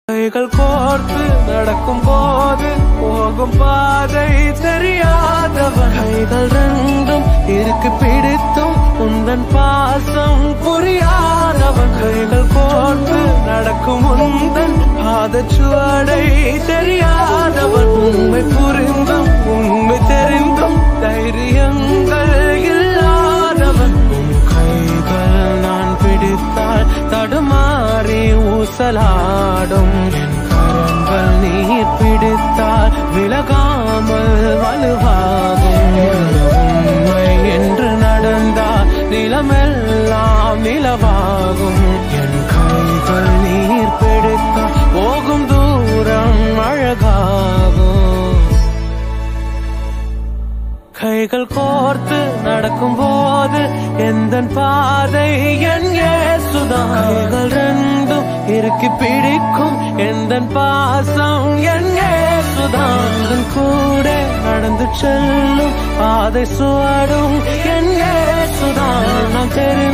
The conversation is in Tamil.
கைகள் கோர்த்து நடக்கும் போது போகும் பாதை தெரியாதவன் கைகள் ரெண்டும் இருக்கு பிடித்தும் உந்தன் பாசம் புரியாதவன் கைகள் கோர்த்து நடக்கும் உந்தன் பாதச்சுவடை தெரியாதவன் உண்மை புரிந்தும் உண்மை தெரிந்தும் தைரியங்கள் இல்லாதவன் உன் கைகள் நான் பிடித்தால் தடுமாறி ஊசலாடும் கரங்கள் நீர் பிடித்தால் விலகாமல் வலுவாகும் உண்மை என்று நடந்தால் நிலமெல்லாம் நிலவாகும் என் கைகள் நீர் பிடித்தால் போகும் தூரம் அழகாகும் கைகள் கோர்த்து நடக்கும் போது எந்தன் பாதை என் இயேசுதான் கைகள் ரெண்டும் இறுக்கி பிடிக்கும் எந்தன் பாசம் என் இயேசுதான் கூட நடந்து செல்லும் பாதை சுவடும் என் இயேசுதான் நான்